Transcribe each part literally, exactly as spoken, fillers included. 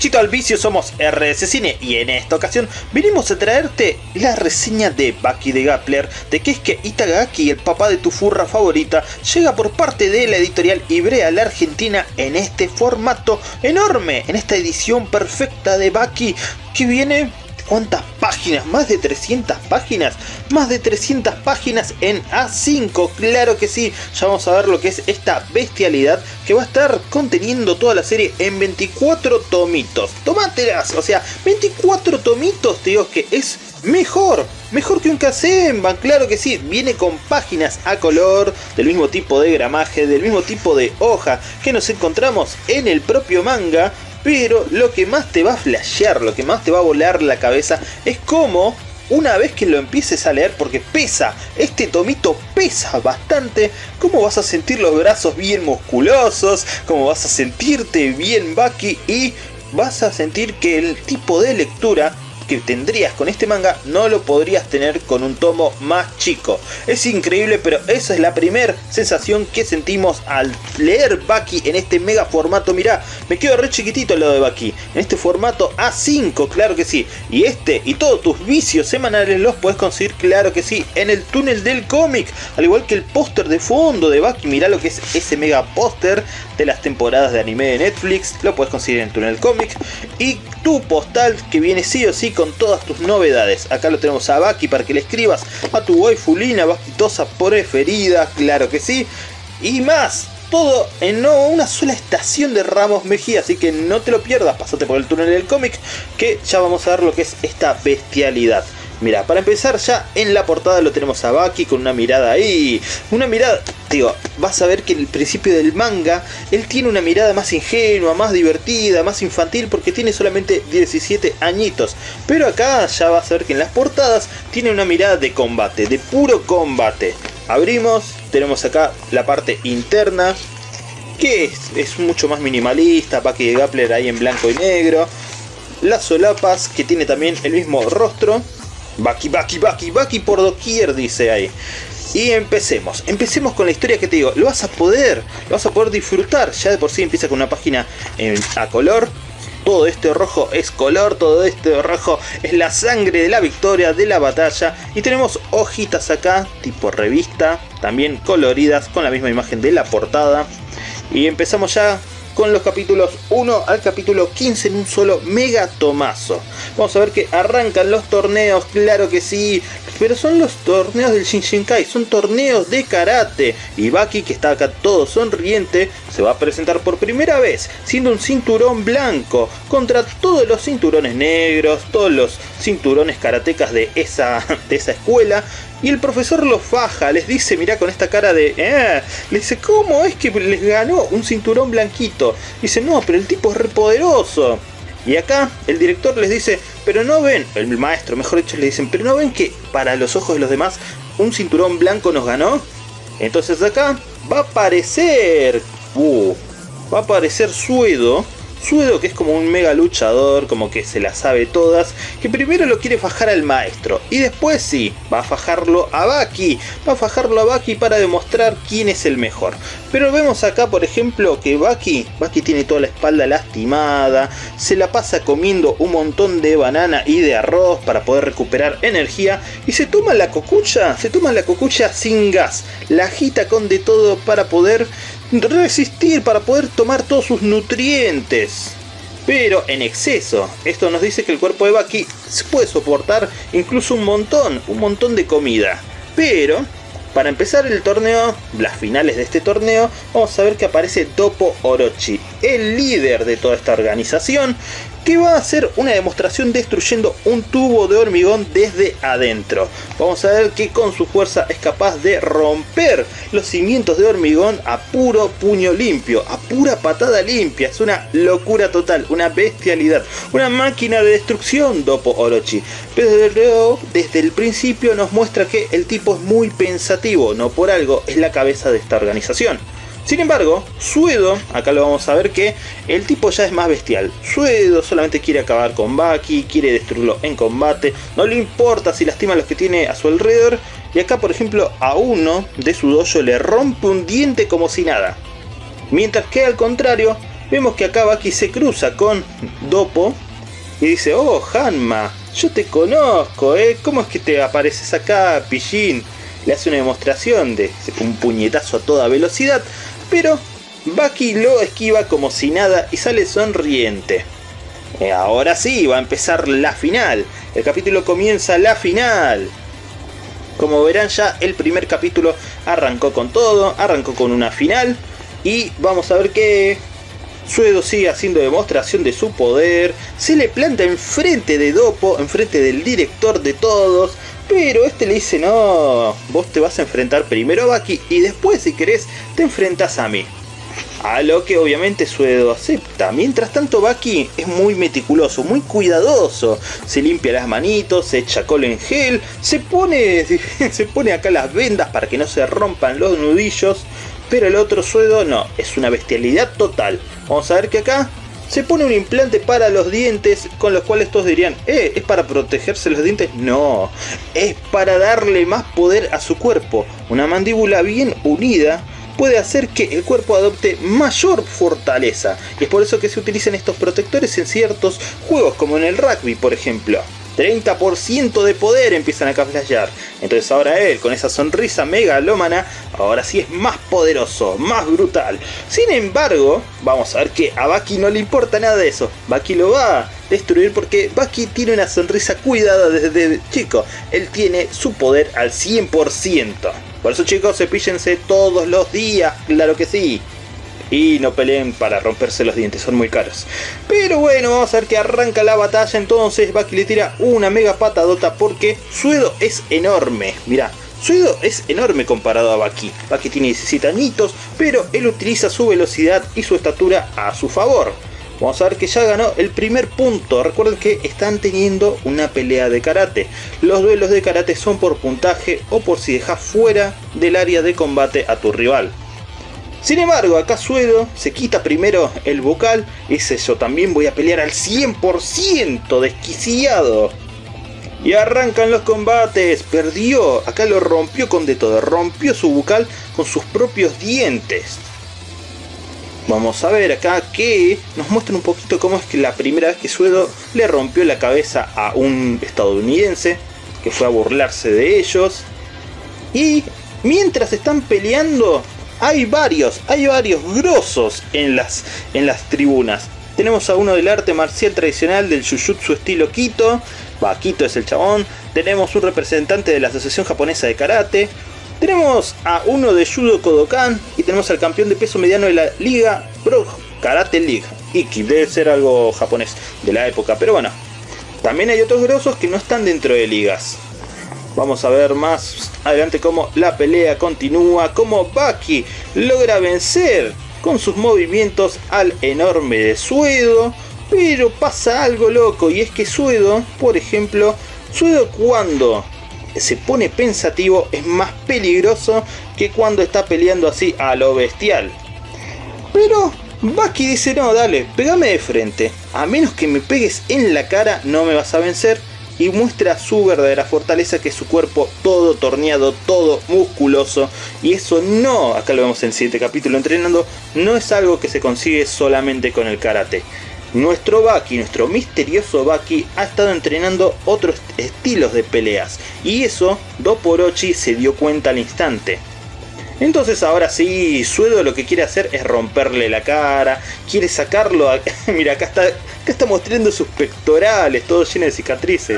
Derechito al vicio, somos R S Cine y en esta ocasión venimos a traerte la reseña de Baki the Grappler, de que es que Itagaki, el papá de tu furra favorita, llega por parte de la editorial Ivrea la Argentina en este formato enorme, en esta edición perfecta de Baki que viene... ¿Cuántas páginas? ¿Más de trescientas páginas? Más de trescientas páginas en A cinco, claro que sí. Ya vamos a ver lo que es esta bestialidad que va a estar conteniendo toda la serie en veinticuatro tomitos. ¡Tomátelas! O sea, veinticuatro tomitos, te digo que es mejor. Mejor que un Kazenban, claro que sí. Viene con páginas a color, del mismo tipo de gramaje, del mismo tipo de hoja que nos encontramos en el propio manga. Pero lo que más te va a flashear, lo que más te va a volar la cabeza es cómo, una vez que lo empieces a leer, porque pesa, este tomito pesa bastante, cómo vas a sentir los brazos bien musculosos, cómo vas a sentirte bien Baki y vas a sentir que el tipo de lectura que tendrías con este manga no lo podrías tener con un tomo más chico. Es increíble, pero esa es la primera sensación que sentimos al leer Baki en este mega formato. Mirá, me quedo re chiquitito al lado de Baki en este formato A cinco, claro que sí. Y este y todos tus vicios semanales los puedes conseguir, claro que sí, en el túnel del cómic, al igual que el póster de fondo de Baki. Mirá lo que es ese mega póster de las temporadas de anime de Netflix, lo puedes conseguir en el túnel del cómic. Y tu postal que viene sí o sí con todas tus novedades. Acá lo tenemos a Baki para que le escribas a tu waifulina Bakitosa preferida, claro que sí. Y más, todo en no una sola estación de Ramos Mejía, así que no te lo pierdas, pasate por el túnel del cómic que ya vamos a ver lo que es esta bestialidad. Mira, para empezar ya en la portada lo tenemos a Baki con una mirada ahí, una mirada, digo, vas a ver que en el principio del manga él tiene una mirada más ingenua, más divertida, más infantil, porque tiene solamente diecisiete añitos. Pero acá ya vas a ver que en las portadas tiene una mirada de combate, de puro combate. Abrimos, tenemos acá la parte interna, que es, es mucho más minimalista, Baki the Grappler ahí en blanco y negro. Las solapas, que tiene también el mismo rostro. Baki, Baki, Baki, Baki por doquier, dice ahí. Y empecemos, empecemos con la historia que te digo, lo vas a poder, lo vas a poder disfrutar. Ya de por sí empieza con una página en, a color. Todo este rojo es color, todo este rojo es la sangre de la victoria, de la batalla. Y tenemos hojitas acá, tipo revista, también coloridas, con la misma imagen de la portada. Y empezamos ya con los capítulos uno al capítulo quince en un solo mega tomazo. Vamos a ver que arrancan los torneos, claro que sí, pero son los torneos del Shinshinkai, son torneos de karate. Y Baki, que está acá todo sonriente, se va a presentar por primera vez siendo un cinturón blanco contra todos los cinturones negros, todos los cinturones karatecas de esa, de esa escuela. Y el profesor los faja, les dice, mirá con esta cara de... Eh, le dice, ¿cómo es que les ganó un cinturón blanquito? Dice, no, pero el tipo es re poderoso. Y acá el director les dice, pero no ven, el maestro mejor dicho, le dicen, pero no ven que para los ojos de los demás un cinturón blanco nos ganó. Entonces acá va a aparecer... Uh, va a aparecer Suedo. Suedo, que es como un mega luchador, como que se las sabe todas, que primero lo quiere fajar al maestro y después sí, va a fajarlo a Baki, va a fajarlo a Baki para demostrar quién es el mejor. Pero vemos acá por ejemplo que Baki, Baki tiene toda la espalda lastimada, se la pasa comiendo un montón de banana y de arroz para poder recuperar energía y se toma la cocucha, se toma la cocucha sin gas, la agita con de todo para poder resistir, para poder tomar todos sus nutrientes, pero en exceso. Esto nos dice que el cuerpo de Baki puede soportar incluso un montón, un montón de comida. Pero para empezar el torneo, las finales de este torneo, vamos a ver que aparece Toppo Orochi, el líder de toda esta organización, que va a hacer una demostración destruyendo un tubo de hormigón desde adentro. Vamos a ver que con su fuerza es capaz de romper los cimientos de hormigón a puro puño limpio, a pura patada limpia. Es una locura total, una bestialidad, una máquina de destrucción Toppo Orochi. Pero desde el principio nos muestra que el tipo es muy pensativo, no por algo es la cabeza de esta organización. Sin embargo, Suedo, acá lo vamos a ver que el tipo ya es más bestial. Suedo solamente quiere acabar con Baki, quiere destruirlo en combate, no le importa si lastima a los que tiene a su alrededor. Y acá por ejemplo a uno de su dojo le rompe un diente como si nada. Mientras que al contrario, vemos que acá Baki se cruza con Doppo y dice: oh, Hanma, yo te conozco, ¿eh? ¿Cómo es que te apareces acá, pillín? Le hace una demostración de un puñetazo a toda velocidad, pero Baki lo esquiva como si nada y sale sonriente. Eh, ahora sí, va a empezar la final. El capítulo comienza la final. Como verán, ya el primer capítulo arrancó con todo, arrancó con una final. Y vamos a ver que Suedo sigue haciendo demostración de su poder. Se le planta enfrente de Doppo, enfrente del director de todos. Pero este le dice: no, vos te vas a enfrentar primero a Baki y después, si querés, te enfrentas a mí. A lo que obviamente Suedo acepta. Mientras tanto, Baki es muy meticuloso, muy cuidadoso. Se limpia las manitos, se echa alcohol en gel, se pone, se pone acá las vendas para que no se rompan los nudillos. Pero el otro Suedo no, es una bestialidad total. Vamos a ver que acá se pone un implante para los dientes, con los cuales todos dirían: eh, ¿es para protegerse los dientes? No, es para darle más poder a su cuerpo. Una mandíbula bien unida puede hacer que el cuerpo adopte mayor fortaleza. Y es por eso que se utilizan estos protectores en ciertos juegos, como en el rugby, por ejemplo. treinta por ciento de poder empiezan a flashear. Entonces ahora él, con esa sonrisa megalómana, ahora sí es más poderoso, más brutal. Sin embargo, vamos a ver que a Baki no le importa nada de eso. Baki lo va a destruir porque Baki tiene una sonrisa cuidada desde chico. Él tiene su poder al cien por ciento. Por eso, chicos, cepíllense todos los días, claro que sí. Y no peleen para romperse los dientes, son muy caros. Pero bueno, vamos a ver que arranca la batalla. Entonces Baki le tira una mega patadota porque Suedo es enorme. Mirá, Suedo es enorme comparado a Baki. Baki tiene diecisiete añitos, pero él utiliza su velocidad y su estatura a su favor. Vamos a ver que ya ganó el primer punto. Recuerden que están teniendo una pelea de karate. Los duelos de karate son por puntaje o por si dejas fuera del área de combate a tu rival. Sin embargo, acá Suedo se quita primero el bucal y dice: yo también voy a pelear al cien por ciento, desquiciado. Y arrancan los combates. Perdió, acá lo rompió con de todo. Rompió su bucal con sus propios dientes. Vamos a ver acá que nos muestran un poquito cómo es que la primera vez que Suedo le rompió la cabeza a un estadounidense que fue a burlarse de ellos. Y mientras están peleando, hay varios, hay varios grosos en las, en las tribunas. Tenemos a uno del arte marcial tradicional del Jujutsu estilo Kito. Va, Kito es el chabón. Tenemos un representante de la Asociación Japonesa de Karate. Tenemos a uno de Judo Kodokan. Y tenemos al campeón de peso mediano de la Liga Pro Karate League. Iki, debe ser algo japonés de la época, pero bueno. También hay otros grosos que no están dentro de ligas. Vamos a ver más adelante cómo la pelea continúa, cómo Baki logra vencer con sus movimientos al enorme de Suedo. Pero pasa algo loco, y es que Suedo, por ejemplo, Suedo cuando se pone pensativo es más peligroso que cuando está peleando así a lo bestial. Pero Baki dice: no, dale, pegame de frente, a menos que me pegues en la cara no me vas a vencer. Y muestra su verdadera fortaleza, que es su cuerpo todo torneado, todo musculoso. Y eso no, acá lo vemos en el siguiente capítulo entrenando, no es algo que se consigue solamente con el karate. Nuestro Baki, nuestro misterioso Baki, ha estado entrenando otros estilos de peleas. Y eso Doppo Orochi se dio cuenta al instante. Entonces ahora sí, Suedo lo que quiere hacer es romperle la cara, quiere sacarlo a... Mira, acá está, acá está mostrando sus pectorales, todo lleno de cicatrices.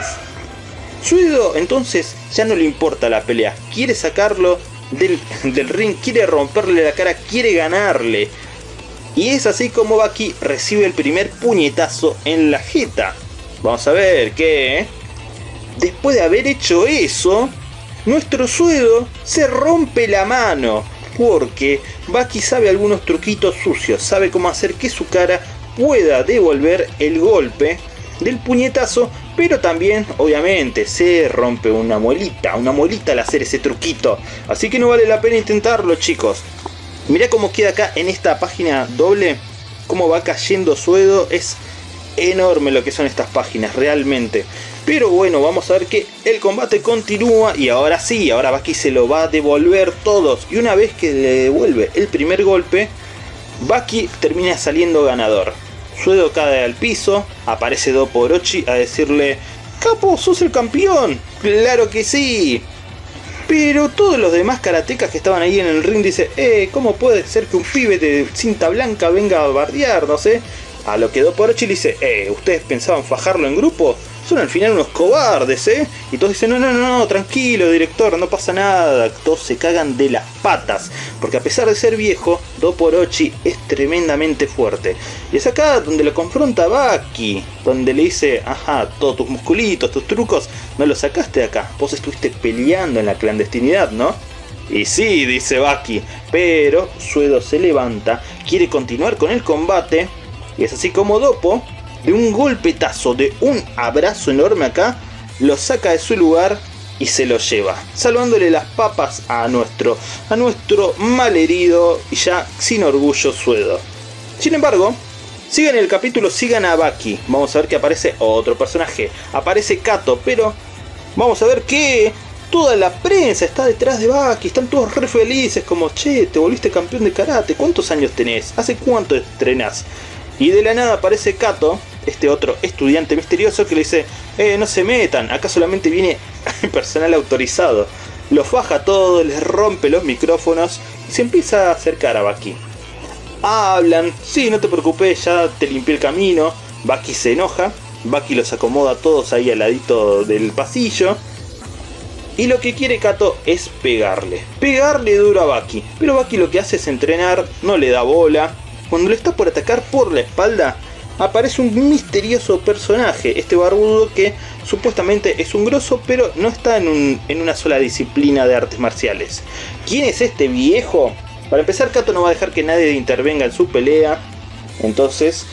Suedo entonces ya no le importa la pelea, quiere sacarlo del, del ring, quiere romperle la cara, quiere ganarle. Y es así como Baki recibe el primer puñetazo en la jeta. Vamos a ver que... después de haber hecho eso, nuestro Suedo se rompe la mano, porque Baki sabe algunos truquitos sucios, sabe cómo hacer que su cara pueda devolver el golpe del puñetazo, pero también obviamente se rompe una muelita, una muelita al hacer ese truquito, así que no vale la pena intentarlo, chicos. Mirá cómo queda acá en esta página doble, cómo va cayendo Suedo, es enorme lo que son estas páginas, realmente. Pero bueno, vamos a ver que el combate continúa y ahora sí, ahora Baki se lo va a devolver todos. Y una vez que le devuelve el primer golpe, Baki termina saliendo ganador. Suedo cae al piso, aparece Doppo Orochi a decirle: ¡Capo, sos el campeón! ¡Claro que sí! Pero todos los demás karatecas que estaban ahí en el ring dicen: Eh, ¿cómo puede ser que un pibe de cinta blanca venga a bardear? No sé. A lo que Doppo Orochi le dice: Eh, ¿ustedes pensaban fajarlo en grupo? Son al final unos cobardes, ¿eh? Y todos dicen: no, no, no, no, tranquilo, director, no pasa nada. Todos se cagan de las patas, porque a pesar de ser viejo, Doppo Orochi es tremendamente fuerte. Y es acá donde lo confronta Baki, donde le dice: ajá, todos tus musculitos, tus trucos, no los sacaste de acá. Vos estuviste peleando en la clandestinidad, ¿no? Y sí, dice Baki, pero Suedo se levanta, quiere continuar con el combate, y es así como Doppo, de un golpetazo, de un abrazo enorme acá, lo saca de su lugar y se lo lleva, salvándole las papas a nuestro, a nuestro malherido y ya sin orgullo Suedo. Sin embargo, sigan el capítulo, sigan a Baki. Vamos a ver que aparece otro personaje, aparece Kato, pero vamos a ver que toda la prensa está detrás de Baki, están todos re felices, como: che, te volviste campeón de karate, ¿cuántos años tenés? ¿Hace cuánto entrenás? Y de la nada aparece Kato, este otro estudiante misterioso, que le dice: eh, no se metan, acá solamente viene personal autorizado. Los faja todo, les rompe los micrófonos y se empieza a acercar a Baki. Hablan: sí, no te preocupes, ya te limpié el camino. Baki se enoja, Baki los acomoda a todos ahí al ladito del pasillo. Y lo que quiere Kato es pegarle, pegarle duro a Baki. Pero Baki lo que hace es entrenar, no le da bola. Cuando le está por atacar por la espalda, aparece un misterioso personaje, este barbudo que supuestamente es un grosso, pero no está en, un, en una sola disciplina de artes marciales. ¿Quién es este viejo? Para empezar, Kato no va a dejar que nadie intervenga en su pelea. Entonces,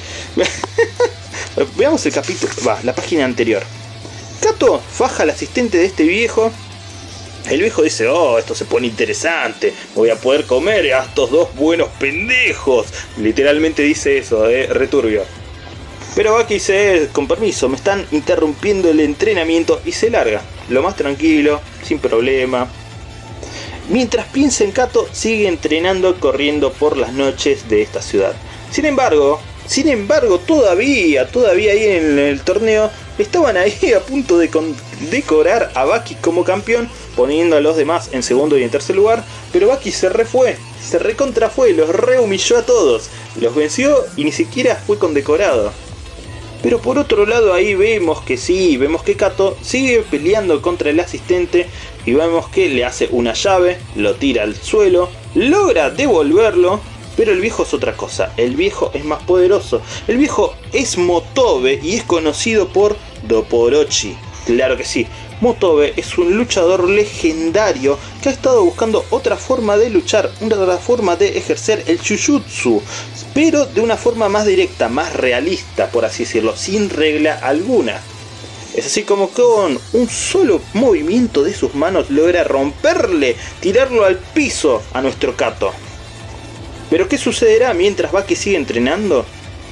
veamos el capítulo, va, la página anterior. Kato faja al asistente de este viejo. El viejo dice: oh, esto se pone interesante, voy a poder comer a estos dos buenos pendejos. Literalmente dice eso, eh, returbio. Pero Baki dice: con permiso, me están interrumpiendo el entrenamiento, y se larga, lo más tranquilo, sin problema. Mientras piensa en Kato, sigue entrenando, corriendo por las noches de esta ciudad. Sin embargo, sin embargo, todavía, todavía ahí en el torneo, estaban ahí a punto de decorar a Baki como campeón, poniendo a los demás en segundo y en tercer lugar, pero Baki se re fue, se recontra fue, los re humilló a todos, los venció y ni siquiera fue condecorado. Pero por otro lado ahí vemos que sí, vemos que Kato sigue peleando contra el asistente y vemos que le hace una llave, lo tira al suelo, logra devolverlo, pero el viejo es otra cosa, el viejo es más poderoso, el viejo es Motobe y es conocido por Doppo Orochi, claro que sí. Motobe es un luchador legendario que ha estado buscando otra forma de luchar, una forma de ejercer el Jujutsu, pero de una forma más directa, más realista, por así decirlo, sin regla alguna. Es así como con un solo movimiento de sus manos logra romperle, tirarlo al piso a nuestro Kato. Pero ¿qué sucederá mientras Baki sigue entrenando?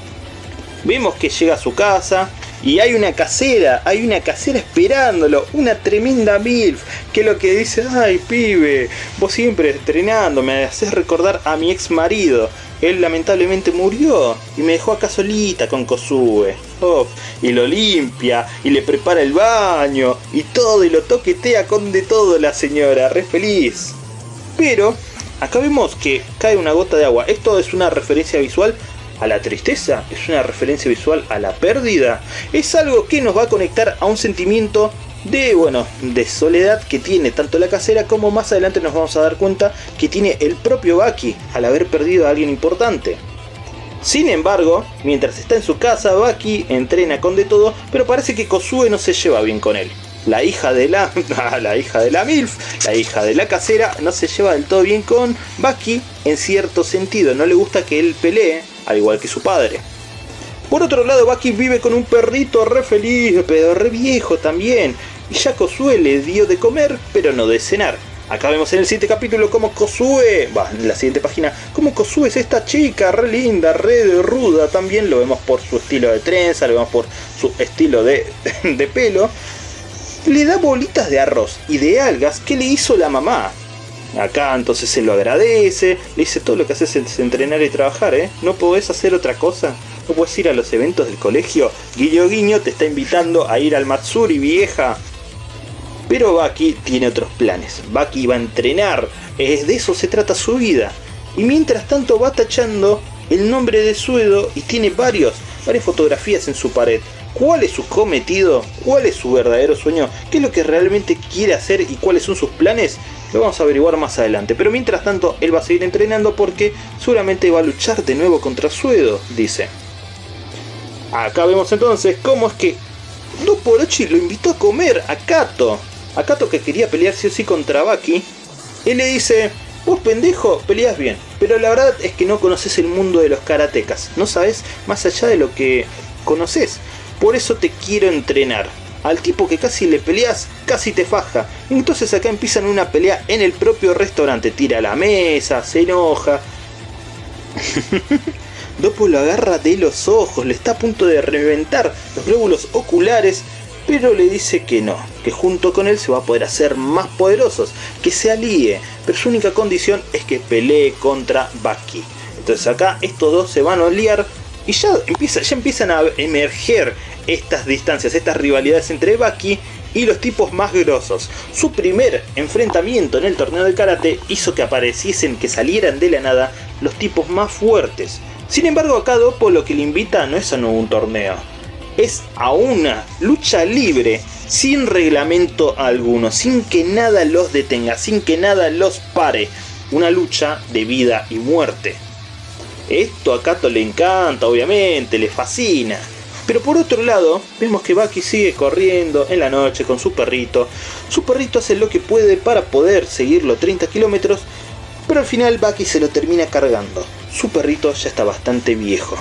Vemos que llega a su casa y hay una casera, hay una casera esperándolo, una tremenda milf, que lo que dice: ay pibe, vos siempre entrenando, me haces recordar a mi ex marido, él lamentablemente murió y me dejó acá solita con Kosuke. Oh, y lo limpia, y le prepara el baño, y todo, y lo toquetea con de todo la señora, re feliz. Pero acá vemos que cae una gota de agua, esto es una referencia visual a la tristeza, es una referencia visual a la pérdida, es algo que nos va a conectar a un sentimiento de, bueno, de soledad que tiene tanto la casera como más adelante nos vamos a dar cuenta que tiene el propio Baki al haber perdido a alguien importante. Sin embargo, mientras está en su casa, Baki entrena con de todo, pero parece que Kosuke no se lleva bien con él. La hija de la, la hija de la milf, la hija de la casera, no se lleva del todo bien con Baki en cierto sentido, no le gusta que él pelee, al igual que su padre. Por otro lado, Baki vive con un perrito re feliz, pero re viejo también, y ya Kosuke le dio de comer, pero no de cenar. Acá vemos en el siguiente capítulo como Kosuke, va, en la siguiente página, como Kosuke es esta chica re linda, re ruda, también lo vemos por su estilo de trenza, lo vemos por su estilo de, de pelo. Le da bolitas de arroz y de algas que le hizo la mamá. Acá entonces se lo agradece, le dice todo lo que haces es entrenar y trabajar, ¿eh? ¿No podés hacer otra cosa? ¿No podés ir a los eventos del colegio? Guiño guiño te está invitando a ir al Matsuri, vieja. Pero Baki tiene otros planes. Baki va a entrenar, es de eso se trata su vida. Y mientras tanto va tachando el nombre de Suedo y tiene varios, varias fotografías en su pared. ¿Cuál es su cometido? ¿Cuál es su verdadero sueño? ¿Qué es lo que realmente quiere hacer y cuáles son sus planes? Lo vamos a averiguar más adelante. Pero mientras tanto él va a seguir entrenando porque seguramente va a luchar de nuevo contra Suedo, dice. Acá vemos entonces cómo es que Doporochi lo invitó a comer a Kato. A Kato, que quería pelear sí o sí contra Baki. Él le dice: vos pendejo, peleas bien, pero la verdad es que no conoces el mundo de los karatecas. No sabes más allá de lo que conoces. Por eso te quiero entrenar. Al tipo que casi le peleas, casi te faja. Entonces acá empiezan una pelea en el propio restaurante. Tira la mesa, se enoja. Dopo lo agarra de los ojos, le está a punto de reventar los glóbulos oculares. Pero le dice que no, que junto con él se va a poder hacer más poderosos, que se alíe, pero su única condición es que pelee contra Baki. Entonces acá estos dos se van a liar y ya, empieza, ya empiezan a emerger estas distancias, estas rivalidades entre Baki y los tipos más grosos. Su primer enfrentamiento en el torneo de karate hizo que apareciesen, que salieran de la nada los tipos más fuertes. Sin embargo acá Doppo lo que le invita no es a un torneo, es a una lucha libre, sin reglamento alguno, sin que nada los detenga, sin que nada los pare. Una lucha de vida y muerte. Esto a Kato le encanta, obviamente, le fascina. Pero por otro lado, vemos que Baki sigue corriendo en la noche con su perrito. Su perrito hace lo que puede para poder seguir los treinta kilómetros, pero al final Baki se lo termina cargando. Su perrito ya está bastante viejo.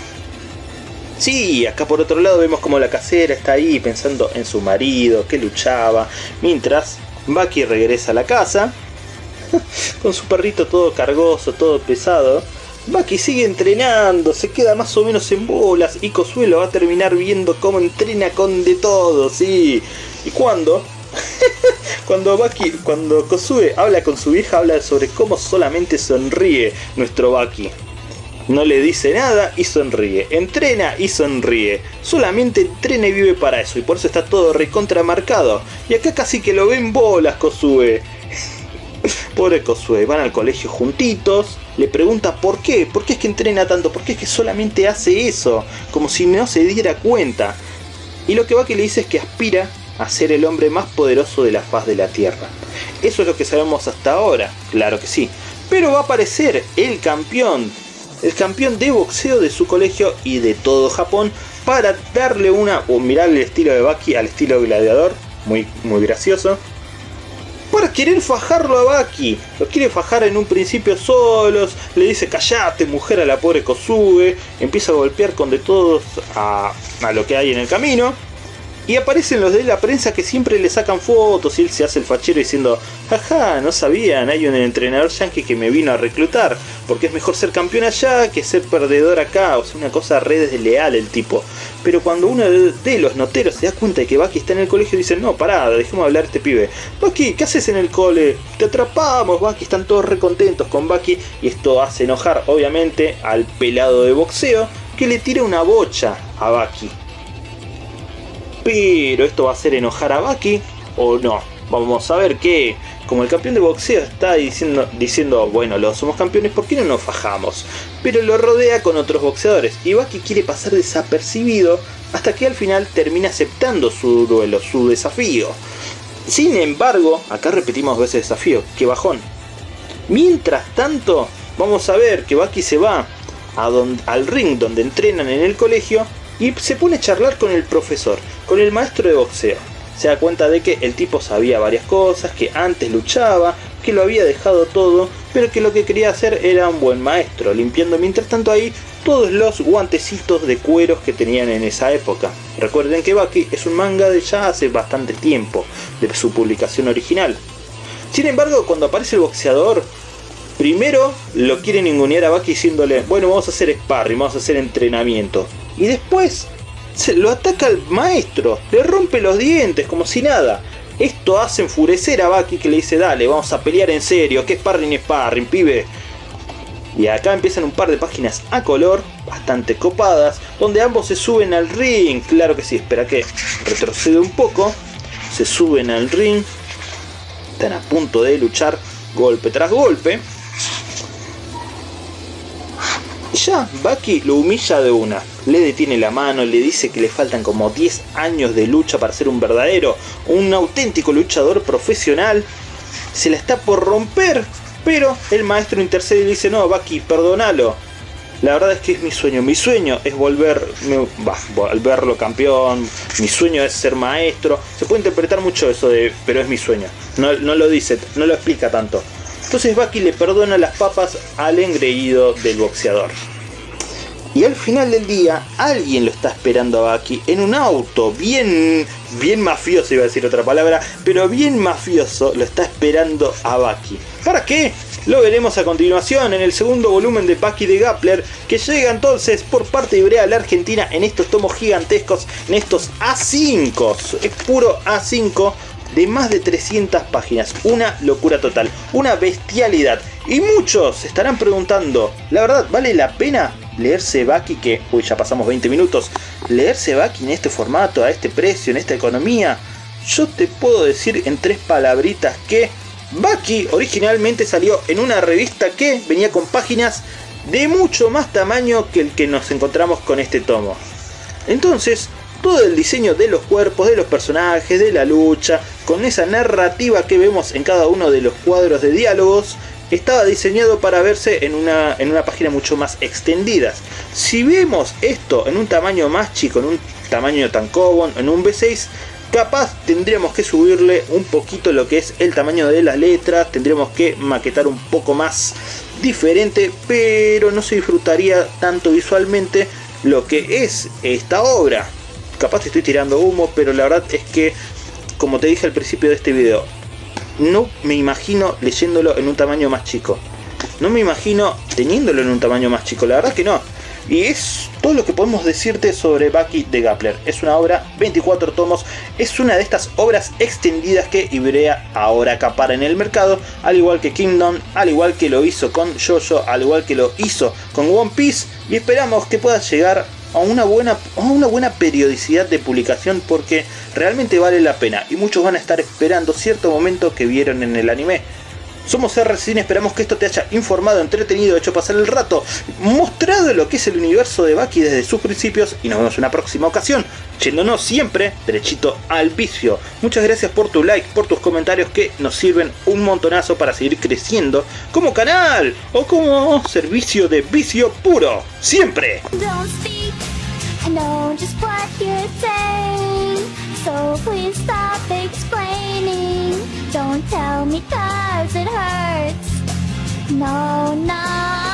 Sí, acá por otro lado vemos como la casera está ahí pensando en su marido que luchaba, mientras Baki regresa a la casa con su perrito todo cargoso, todo pesado. Baki sigue entrenando, se queda más o menos en bolas y Kosuke lo va a terminar viendo cómo entrena con de todo, sí. Y cuando cuando Baki, cuando Kosuke habla con su vieja, habla sobre cómo solamente sonríe nuestro Baki. No le dice nada y sonríe, entrena y sonríe, solamente entrena y vive para eso, y por eso está todo recontramarcado. Y acá casi que lo ven bolas Kosuke. Pobre Kosuke, van al colegio juntitos, le pregunta por qué, por qué es que entrena tanto, por qué es que solamente hace eso, como si no se diera cuenta. Y lo que Baki le dice es que aspira a ser el hombre más poderoso de la faz de la tierra. Eso es lo que sabemos hasta ahora, claro que sí. Pero va a aparecer el campeón, el campeón de boxeo de su colegio y de todo Japón, para darle una, o mirar el estilo de Baki al estilo gladiador, muy, muy gracioso, para querer fajarlo a Baki. Lo quiere fajar en un principio solos, le dice callate mujer a la pobre Kosuke, empieza a golpear con de todos a, a lo que hay en el camino. Y aparecen los de la prensa que siempre le sacan fotos y él se hace el fachero diciendo: jaja, no sabían, hay un entrenador yankee que me vino a reclutar, porque es mejor ser campeón allá que ser perdedor acá. O sea, una cosa re desleal el tipo. Pero cuando uno de los noteros se da cuenta de que Baki está en el colegio, dicen: no, pará, dejemos hablar a este pibe. Baki, ¿qué haces en el cole? Te atrapamos, Baki. Están todos re contentos con Baki y esto hace enojar obviamente al pelado de boxeo, que le tira una bocha a Baki. Pero esto va a hacer enojar a Baki o no. Vamos a ver que, como el campeón de boxeo está diciendo, diciendo bueno, los somos campeones, ¿por qué no nos fajamos? Pero lo rodea con otros boxeadores y Baki quiere pasar desapercibido hasta que al final termina aceptando su duelo, su desafío. Sin embargo, acá repetimos veces desafío, qué bajón. Mientras tanto, vamos a ver que Baki se va a donde, al ring donde entrenan en el colegio y se pone a charlar con el profesor, con el maestro de boxeo. Se da cuenta de que el tipo sabía varias cosas, que antes luchaba, que lo había dejado todo, pero que lo que quería hacer era un buen maestro, limpiando mientras tanto ahí todos los guantecitos de cueros que tenían en esa época. Recuerden que Baki es un manga de ya hace bastante tiempo, de su publicación original. Sin embargo, cuando aparece el boxeador, primero lo quiere ningunear a Baki diciéndole: bueno, vamos a hacer sparring, vamos a hacer entrenamiento. Y después se lo ataca al maestro, le rompe los dientes como si nada. Esto hace enfurecer a Bucky, que le dice: dale, vamos a pelear en serio, que sparring es sparring, pibe. Y acá empiezan un par de páginas a color, bastante copadas, donde ambos se suben al ring. Claro que sí, espera que retrocede un poco. Se suben al ring, están a punto de luchar golpe tras golpe. Y ya Bucky lo humilla de una, le detiene la mano, le dice que le faltan como diez años de lucha para ser un verdadero, un auténtico luchador profesional. Se la está por romper, pero el maestro intercede y le dice: no, Bucky, perdónalo. La verdad es que es mi sueño, mi sueño es volver, bah, volverlo campeón, mi sueño es ser maestro. Se puede interpretar mucho eso de, pero es mi sueño. No, no lo dice, no lo explica tanto. Entonces Bucky le perdona las papas al engreído del boxeador. Y al final del día, alguien lo está esperando a Bucky en un auto bien, bien mafioso, iba a decir otra palabra, pero bien mafioso lo está esperando a Bucky. ¿Para qué? Lo veremos a continuación en el segundo volumen de Bucky the Grappler, que llega entonces por parte de Ibrea a la Argentina en estos tomos gigantescos, en estos A cinco. Es puro A cinco de más de trescientas páginas. Una locura total, una bestialidad. Y muchos se estarán preguntando, la verdad, ¿vale la pena leerse Bucky? Que, uy, ya pasamos veinte minutos. Leerse Bucky en este formato, a este precio, en esta economía. Yo te puedo decir en tres palabritas que Bucky originalmente salió en una revista que venía con páginas de mucho más tamaño que el que nos encontramos con este tomo. Entonces, todo el diseño de los cuerpos, de los personajes, de la lucha, con esa narrativa que vemos en cada uno de los cuadros de diálogos, estaba diseñado para verse en una, en una página mucho más extendida. Si vemos esto en un tamaño más chico, en un tamaño tankobon, en un B seis, capaz tendríamos que subirle un poquito lo que es el tamaño de las letras, tendríamos que maquetar un poco más diferente, pero no se disfrutaría tanto visualmente lo que es esta obra. Capaz te estoy tirando humo, pero la verdad es que, como te dije al principio de este video, no me imagino leyéndolo en un tamaño más chico. No me imagino teniéndolo en un tamaño más chico, la verdad que no. Y es todo lo que podemos decirte sobre Bucky the Grappler. Es una obra, veinticuatro tomos, es una de estas obras extendidas que Ibrea ahora acapara en el mercado, al igual que Kingdom, al igual que lo hizo con JoJo, al igual que lo hizo con One Piece, y esperamos que pueda llegar a una buena, a una buena periodicidad de publicación, porque realmente vale la pena y muchos van a estar esperando cierto momento que vieron en el anime. Somos R Cine, esperamos que esto te haya informado, entretenido, hecho pasar el rato, mostrado lo que es el universo de Bucky desde sus principios, y nos vemos en una próxima ocasión, yéndonos siempre derechito al vicio. Muchas gracias por tu like, por tus comentarios, que nos sirven un montonazo para seguir creciendo como canal o como servicio de vicio puro, siempre. I know just what you're saying, so please stop explaining. Don't tell me 'cause it hurts. No, no.